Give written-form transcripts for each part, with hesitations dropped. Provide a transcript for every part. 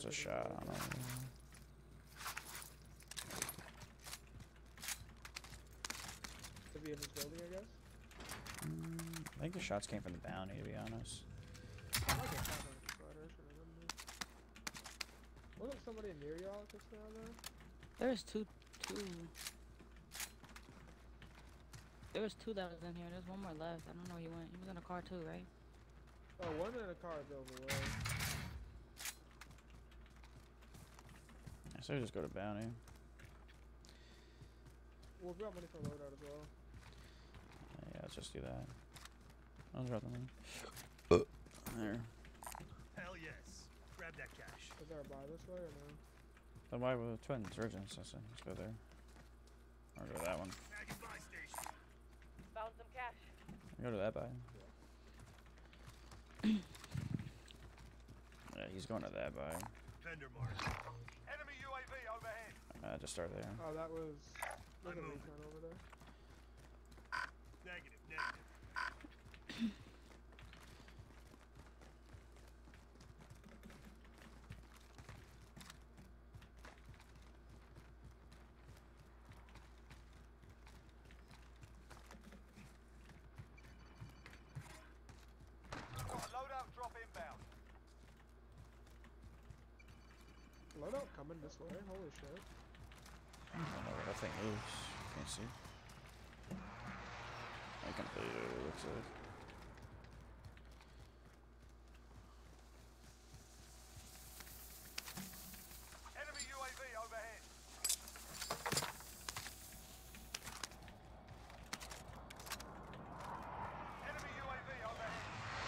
It's a shot. I don't know. Could be in this building, I guess. I think the shots came from the bounty, to be honest. I might get shot on the spider, so I wouldn't know. Wasn't somebody near y'all just now, though? There's two. There was two that was in here. There's one more left. I don't know where he went. He was in a car too, right? Oh, one in a car drove away. I say just go to bounty. We'll grab money for loadout as well. Yeah, let's just do that. I'll drop them in. There. Hell yes. Grab that cash. Is there a buy this way or no? Then why were the twins? Urgents, I said. Let's go there. Or go to that one. Back at buy station. Found some cash. Go to that buy. Yeah, he's going to that buy. Vendor mark. Enemy UAV overhead. Just start there. Oh, that was. Look at I'm me moving. over there. Negative. Loadout drop inbound. Loadout coming this way. Holy shit. I don't know where that thing is. Can't see. I can tell you what it looks like. Enemy UAV overhead. Enemy UAV overhead.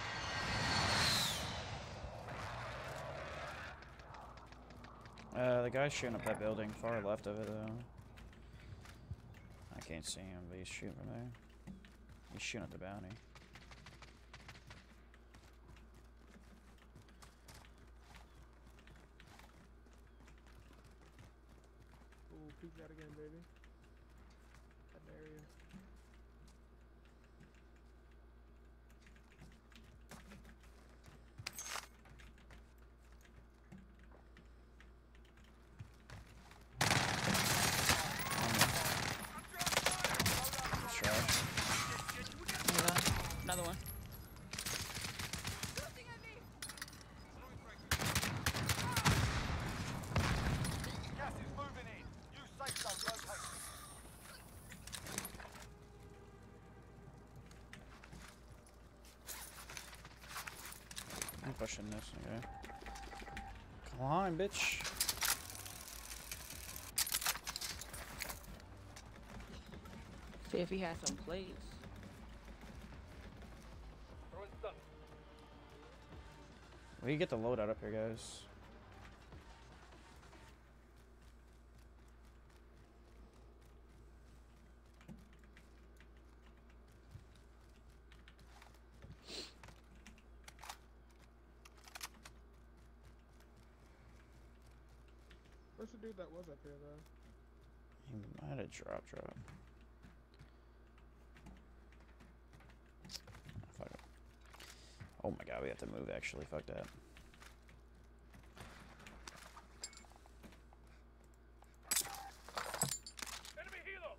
The guy's shooting up that building, far left of it though. I can't see him, but he's shooting from there. He's shooting at the bounty. Ooh, peek that again, baby. That area. Another one. Gas is moving in. Use safe zone location. I'm pushing this, okay? Come on, bitch. See if he has some plates. We get the loadout up here, guys. Where's the dude that was up here, though? He might have drop. Fuck it. Oh my god, we have to move actually. Fuck that. Enemy helo.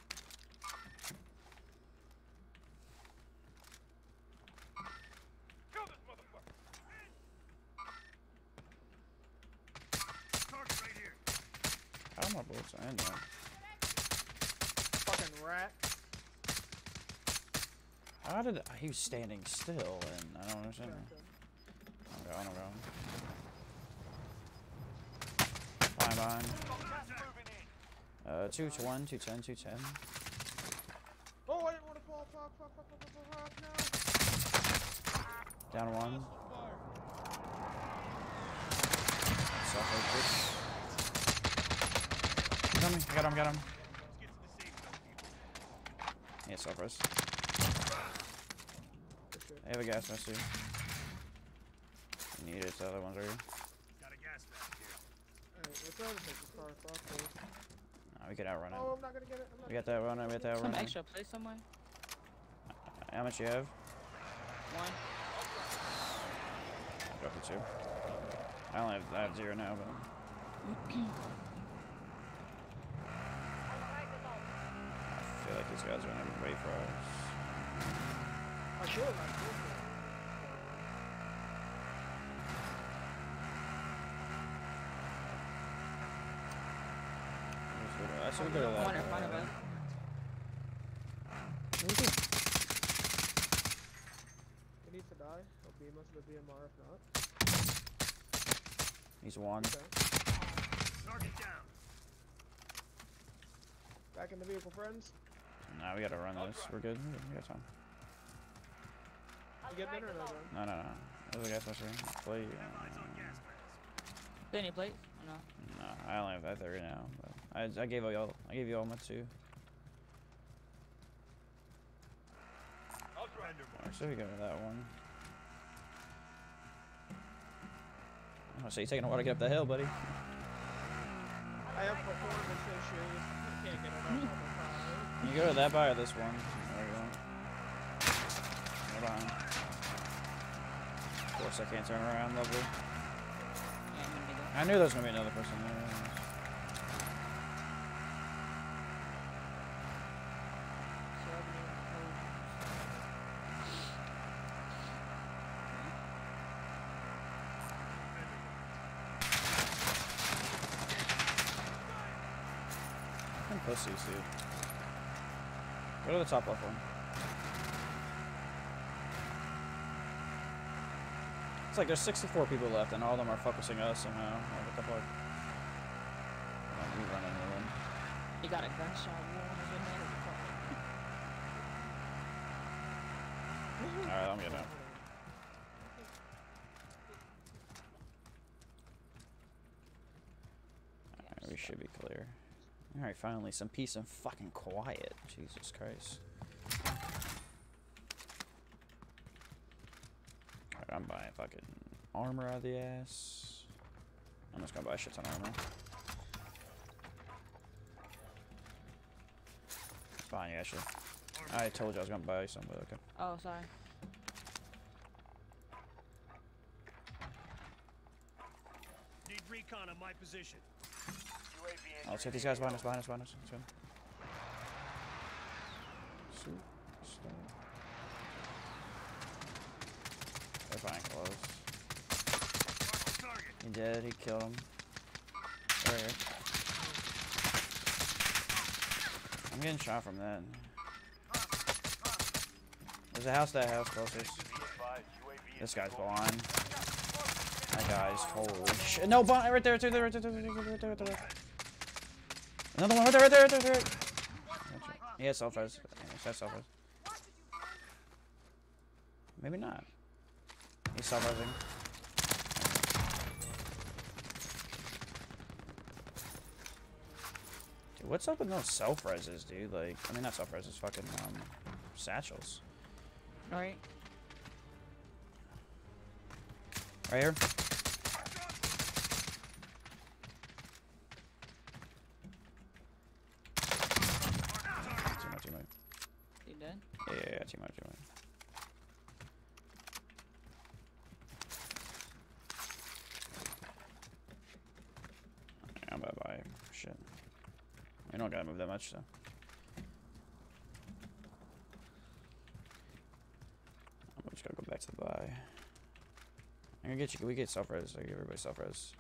Kill this motherfucker. Target right here. How are my bullets in there? Fucking rat. How did he was standing still and I don't understand. Cracked him. I'm going. Fine, Gas moving in. 2-1, 210, 210. Oh, I didn't want to fall. Fuck, no. Down one. Suffer, bitch. He's on me. I got him. Let's get to the safe zone, people. Yeah, suffers. Good shit. I have a gas mask too. You need it, the other one's right here. Got a gas mask here. Alright, let's try to take this car. Fuck this. No, we can outrun it. Oh, I'm not gonna get it. I'm not We got that runner, we got that Some runner. extra place somewhere. How much you have? One. Drop it two. I have 0 now, but I feel like these guys are gonna wait for us. I should have. I should go to that. One in front of us. He needs to die. He'll beam us with the DMR if not. He's one. Okay. Target down. Back in the vehicle, friends. Nah, we gotta run this. We're good. We got time. You get dinner or no? No. There's a gas mask here. Play. Did any plates? No. No, I only have 30 now. But I gave y'all. I gave you all my 2. Alright, so we go to that one. Oh, so you're taking a while to get up the hill, buddy. I have performance issues. I can't get it up all the time. You go to that bar or this one? There you go. Go behind. Of course, I can't turn around. Lovely. Yeah, I'm gonna be there. I knew there was gonna be another person there. So I'll be there. I'm pussy, dude. Go to the top left one. It's like there's 64 people left, and all of them are focusing us somehow. Like, what the fuck? Oh, we run into them. You got a gunshot wound in there. Alright, I'm getting out. Alright, we should be clear. Alright, finally, some peace and fucking quiet. Jesus Christ. Alright, I'm buying fucking armor out of the ass. I'm just gonna buy a shit ton of armor. It's fine, actually. I told you I was gonna buy some, but okay. Oh, sorry. Need recon on my position. Oh, let's hit these guys behind us, behind us, behind us. Let's go. They're fine close. He did, he killed him. Right here. I'm getting shot from then. There's a house, that house closest. This guy's blind. That guy's holy shit. No, blind, right there, right there, right there, right there, right there. Another one, right there, right there, right there, right there. He has self-res. He has self-res. Maybe not. He's self-resing. Dude, what's up with those self-reses, dude? Like, I mean, not self-reses, fucking, satchels. Alright. Right here. Teammate. You dead? Yeah, teammate. I'm about to buy shit. We don't gotta move that much, so. I'm just gonna go back to the buy. I'm gonna get you. We get self-res. I give everybody self-res.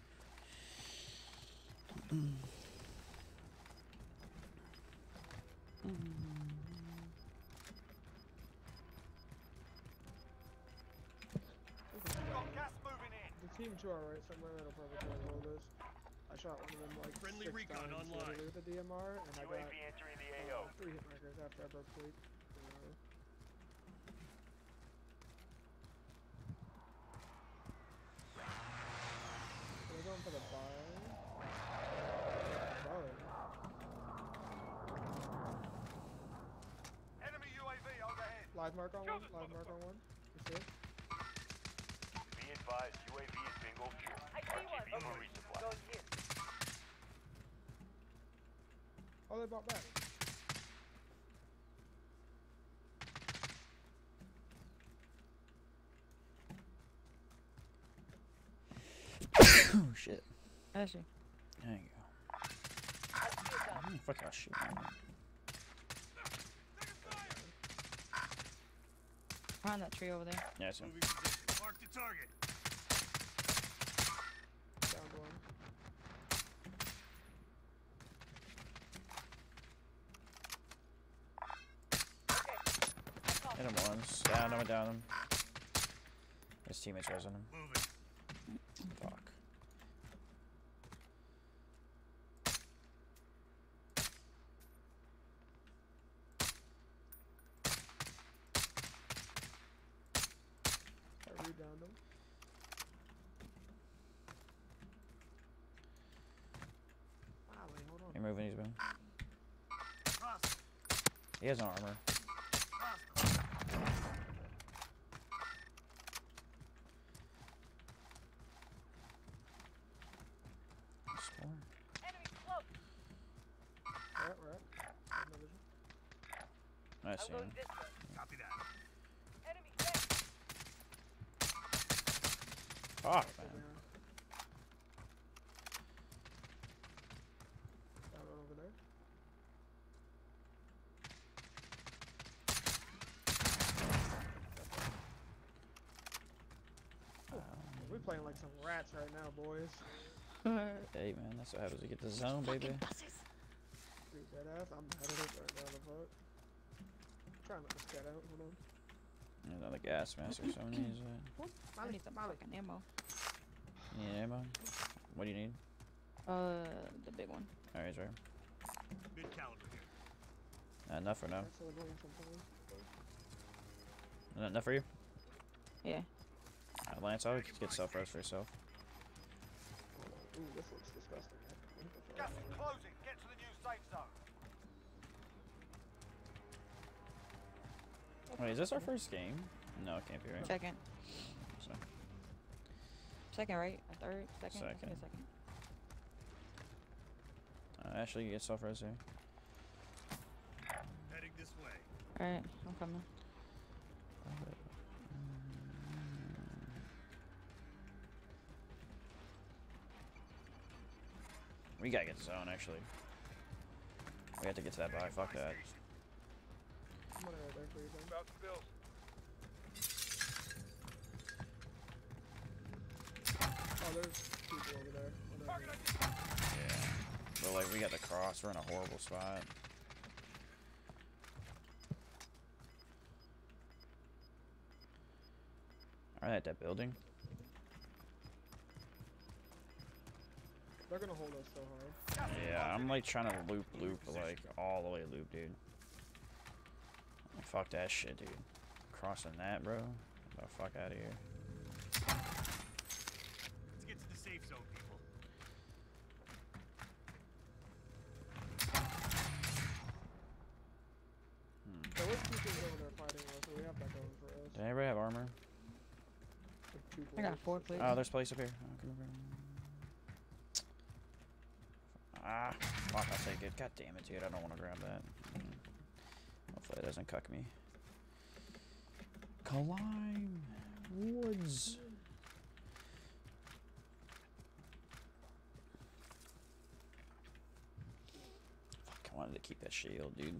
Gas moving in. The team to our right somewhere that'll probably hold this. I shot one of them like Friendly 6 recon times online. literally with the DMR, and I got entering the 3 hit markers after I broke sleep. We're going for the buy. Enemy UAV overhead. Live mark on one. Live mark on one. You see it? Be advised, UAV is bingo fuel. I see one. RTB for resupply. Going here. Oh, they bought back. Actually, There you go. Fuck that shit. behind that tree over there. Yeah, it's him. Moving position. Mark the target. Down to one. Hit him once. Down him, down him. His teammates resing him. Moving. Fuck. I re-downed him. Wait, hold on. You're moving, he's moving. Hostile. He has no armor. Hostile. Spawn. Enemy close. Right. No vision. I I'm see going him. this way. Copy that. Enemy hit. Fuck, Still man. behind. Down one over there. We playing like some rats right now, boys. Hey, man, that's what happens. You get the zone, baby. Dude, that ass, I'm mad at it right now, the fuck. Trying not to scat out, hold on. Another gas mask or something. Needs it. I need some fucking ammo. You need ammo? What do you need? The big one. Alright, he's right. Mid caliber here. Not enough for now. That's so annoying sometimes. Not enough for you? Yeah. Lance, I would get self-res for yourself. Ooh, this looks disgusting. Gas is closing. Get to the new safe zone. Wait, is this our first game? No, it can't be, right? Second. So, Second, right? A third? Second? Second. Okay, second. Ashley, you get self-res here. Heading this way. Alright, I'm coming. We gotta get the zone, actually. We have to get to that buy. Fuck that. I'm gonna right there for you, Ben. About to build. Oh, there's people over there. Whatever. Yeah. But, like, we got the cross. We're in a horrible spot. Alright, at that building. They're gonna hold us so hard. Yeah, I'm like trying to loop, like all the way loop, dude. Like, fuck that shit, dude. Crossing that, bro. Get the fuck out of here. Let's get to the safe zone, people. There was two things over there fighting us, so we have that going for us. Does anybody have armor? Like two I got bullets. 4, please. Oh, there's place up here. Oh, come over. Ah, fuck, I'll take it. God damn it, dude. I don't want to grab that. Hopefully it doesn't cuck me. Climb woods. Fuck, I wanted to keep that shield, dude.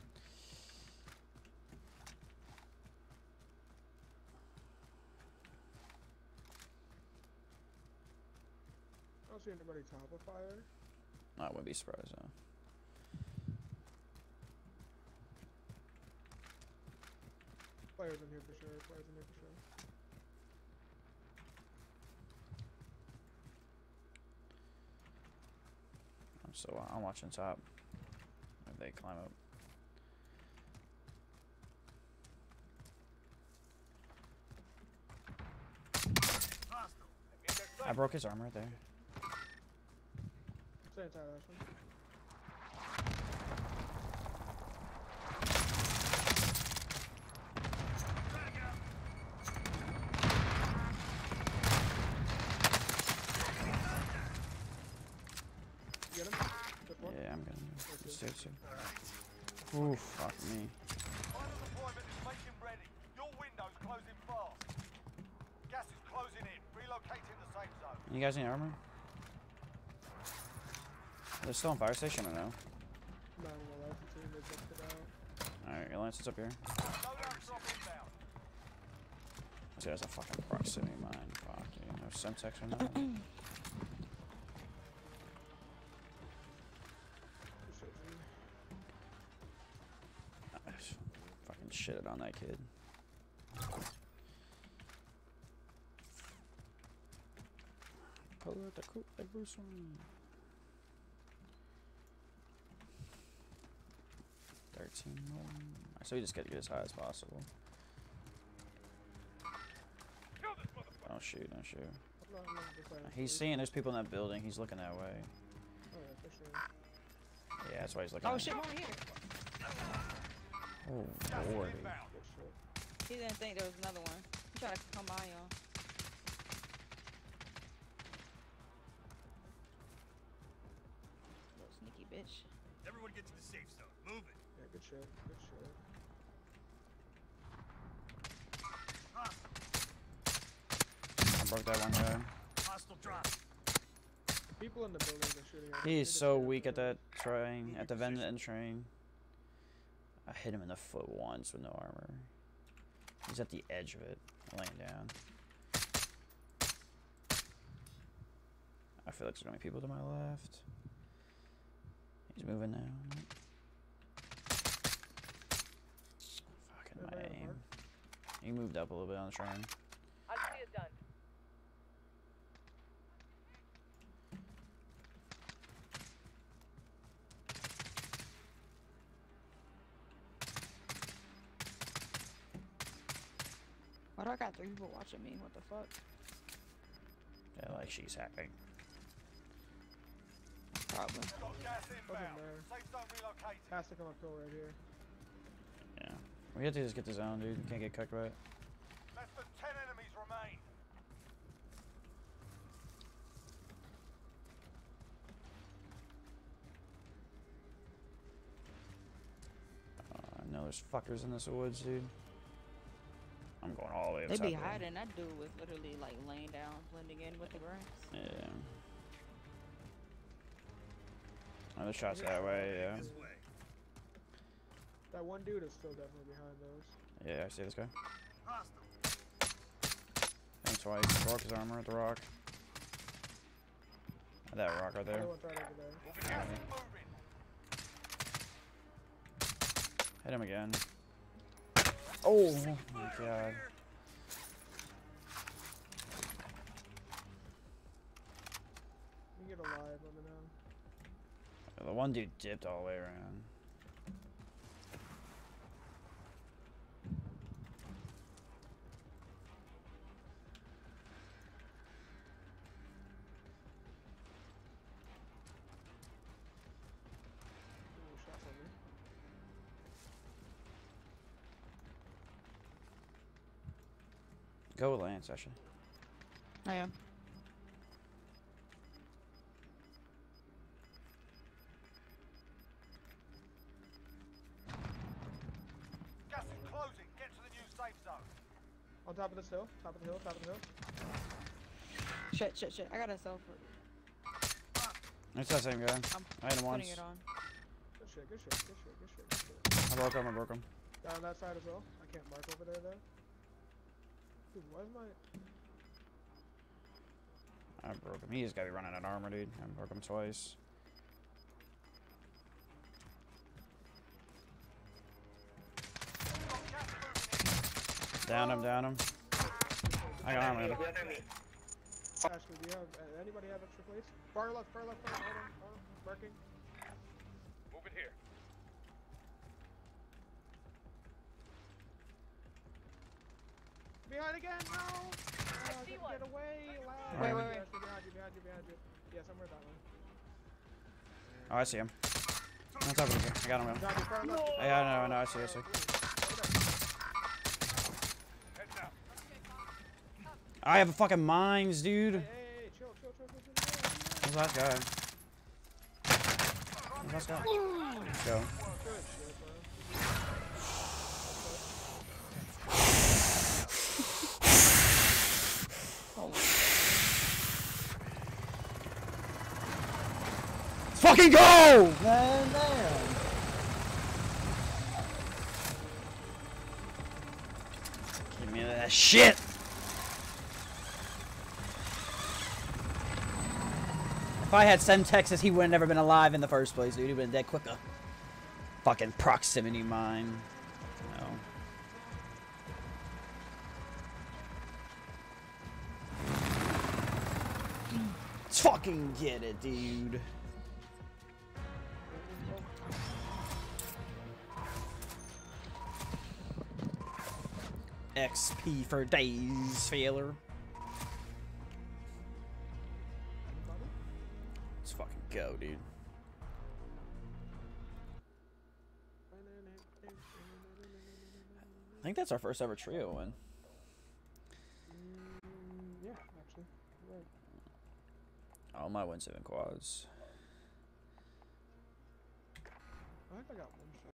I don't see anybody top of fire. I wouldn't be surprised, though. Players in here for sure. Players in here for sure. I'm watching top. If they climb up. Hostile. I broke his armor right there. Stay inside that one. Back out. You get him? Good one. Yeah, I'm gonna. Ooh, fuck me. Final deployment is making ready. Your window's closing fast. Gas is closing in. Relocating the safe zone. You guys need armor? They're still on fire station or no? Not on the left, the team, they booked it out. Alright, your lance is up here. Loadout drop inbound. See, there's a fucking proximity mine. Fuck, dude. No Semtex or nothing. I just fucking shitted on that kid. Pull out the coupe like Bruce Wayne. 13 more. So we just gotta get as high as possible. Don't shoot, don't shoot. He's seeing there's people in that building. He's looking that way. Oh, yeah, for sure. Yeah, that's why he's looking. Oh at shit, me. over here. Oh, Gas is lordy. inbound. Good shit. He didn't think there was another one. He tried to come by y'all. Little sneaky bitch. Everyone get to the safe zone. Move it. Yeah, good shit. Good shit. I broke that one guy. Hostile drop. People in the buildings are shooting at us. He's They just so hit weak us. at that train, at the vending train. I hit him in the foot once with no armor. He's at the edge of it, laying down. I feel like there's only people to my left. He's moving now. Fucking my Everybody on aim. mark? He moved up a little bit on the train. I see it done. Why do I got 3 people watching me? What the fuck? Yeah, like she's happy. Probably. Got gas inbound. there. Safe zone relocated. Has to come uphill right here. Yeah. We have to just get the zone, dude. You can't get cooked by it. Less than 10 enemies remain. I know there's fuckers in this woods, dude. I'm going all the way up They top be of it. hiding. That dude was literally like laying down, blending in with the grass. Yeah. Oh, there's shots that way, yeah. This way. That one dude is still definitely behind those. Yeah, I see this guy. Hostile. Hit him twice. Broke his armor at the rock. That rock right there. Other one's right over there. Gas is moving. Hit him again. Oh my god. You can get alive, let me know. The one dude dipped all the way around. Ooh, shots on me. Go with Lance, actually. I am. Gas is closing. Get to the new safe zone. On top of this hill, top of the hill, top of the hill. Shit. I got a self. It's that same guy. I'm I hit him once. putting it on. Good shit, good shit, good shit, good shit, good shit. I broke him. Down that side as well. I can't mark over there though. Dude, why is my... I broke him. He just gotta be running out of armor, dude. I broke him twice. Got gas moving in. Down him. I got armor. Ashley, do you have... anybody have extra plates? Far left, hold on, marking. Moving here. Behind again, no! see Get one. away, loud. Wait. Ashley, behind you. Yeah, somewhere that way. Oh, I see him. On top of him. I got him. Johnny, far left. Yeah, I know. I see. Heads out. I have a fucking mines, dude. Hey, chill. Who's that guy? Who's that guy? Let's go. Good shit, bro. Oh, fucking go! Man, damn. Give me that shit. If I had Semtexes, he would have never been alive in the first place, dude. He'd been dead quicker. Fucking proximity mine. No. Let's fucking get it, dude. XP for days, failure. Let's fucking go, dude. I think that's our first ever trio win. Yeah, actually. Right. All my wins have been quads. I think I got one.